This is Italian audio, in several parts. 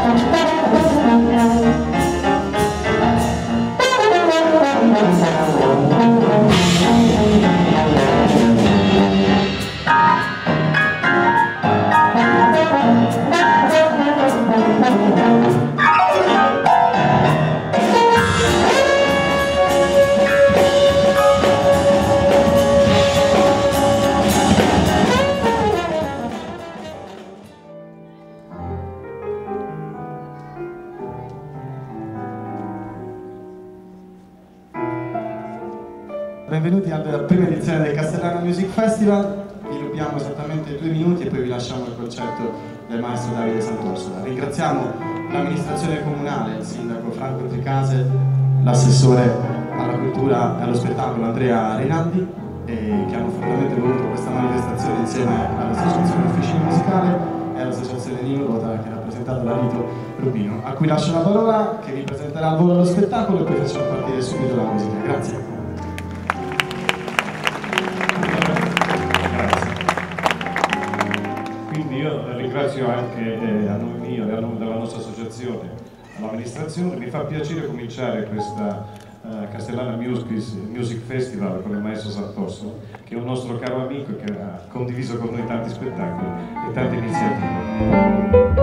Benvenuti alla prima edizione del Castellana Music Festival. Vi rubiamo esattamente 2 minuti e poi vi lasciamo il concerto del maestro Davide Sant'Orsola. Ringraziamo l'amministrazione comunale, il sindaco Franco Tricase, l'assessore alla cultura e allo spettacolo Andrea Rinaldi, che hanno fortemente voluto questa manifestazione insieme all'associazione Officina Musicale e all'associazione Nino Rota, che è rappresentata da Vito Rubino, a cui lascio la parola, che vi presenterà al volo lo spettacolo e poi facciamo partire subito la musica. Grazie. Ringrazio anche a nome mio e a nome della nostra associazione l'amministrazione. Mi fa piacere cominciare questa Castellana Music Festival con il maestro Sant'Orsola, che è un nostro caro amico e che ha condiviso con noi tanti spettacoli e tante iniziative.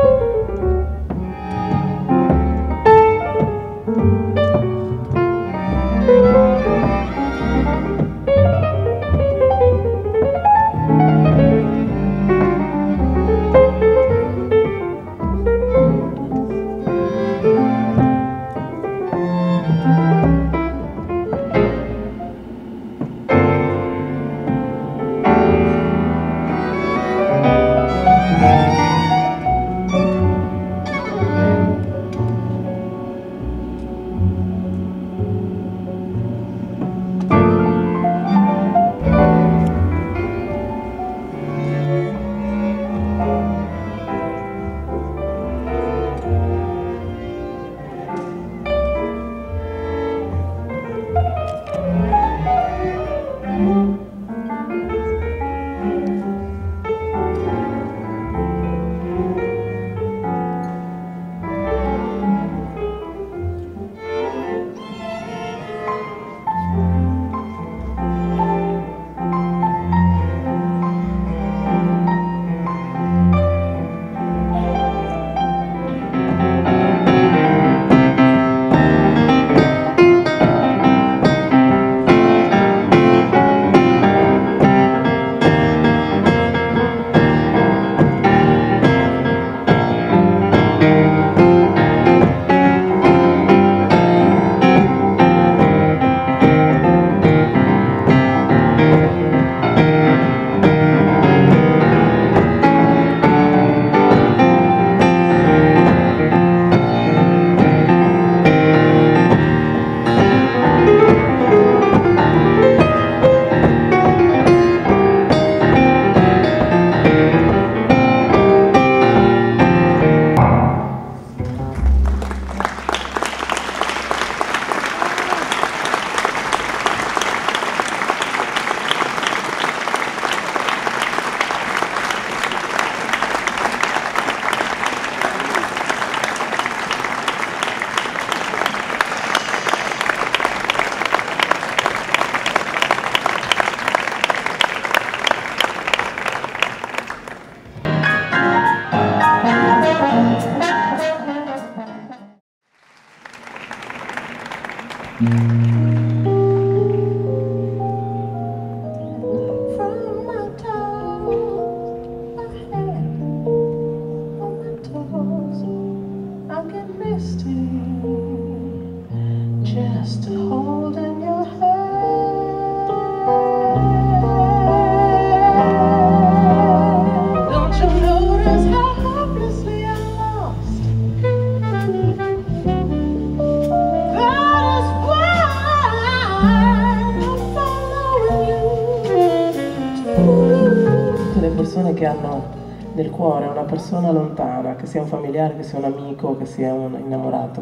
Che hanno nel cuore una persona lontana, che sia un familiare, che sia un amico, che sia un innamorato,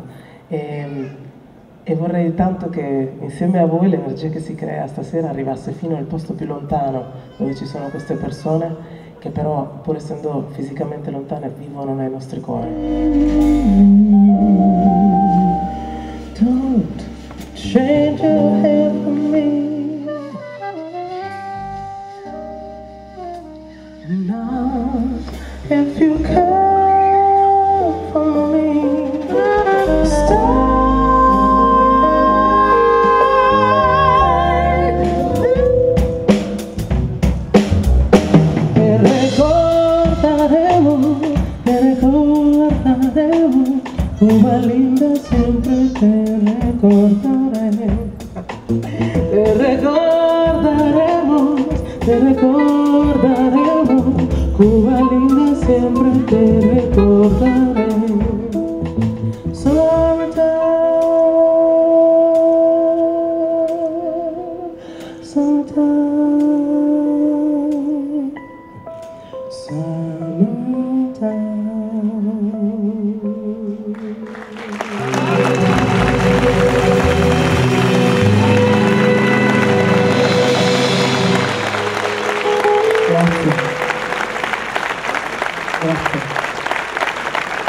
e vorrei tanto che insieme a voi l'energia che si crea stasera arrivasse fino al posto più lontano dove ci sono queste persone che però, pur essendo fisicamente lontane, vivono nei nostri cuori. Don't change your hair for me. Not if you care for me. Stay. Cuba linda, siempre te recordaré. Te recordaremos, te recordaremos. Cuba linda, siempre te recordaré. Sometime, sometime, sometime. Grazie.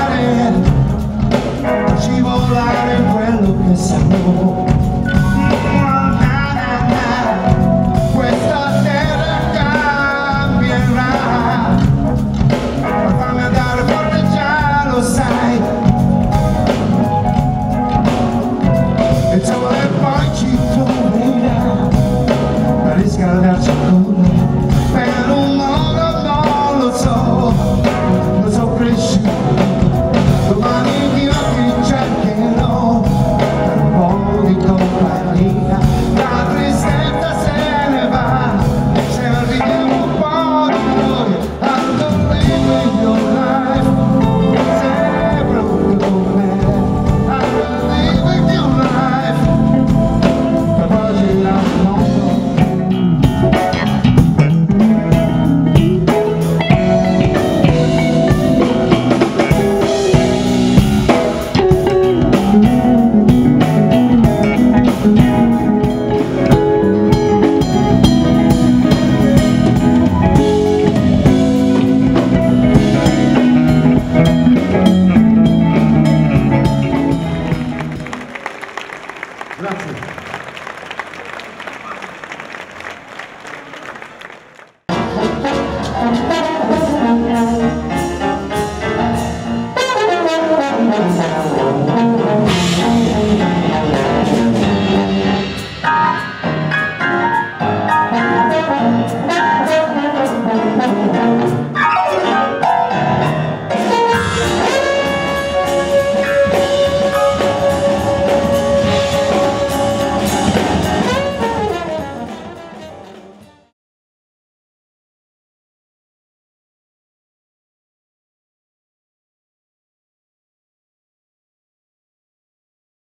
scivolare in quella